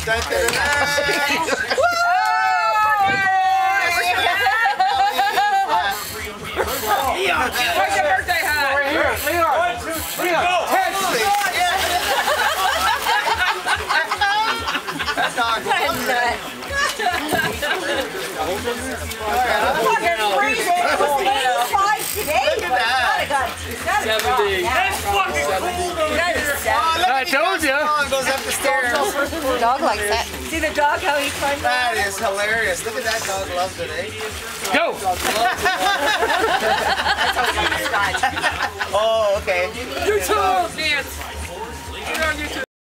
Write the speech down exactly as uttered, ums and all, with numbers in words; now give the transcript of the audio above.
Where's your birthday hat? Right here, Leon. One, two, three, go. Ten, six. That's not good. I'm fucking freezing. It was eighty-five today. Look at that. seventy. That's fucking cold over here. I told you. Goes up the stairs. The dog likes that. See the dog, how he climbs That is hilarious. Look at that dog loves it, eh? Go. Oh, okay. YouTube dance. Get on YouTube.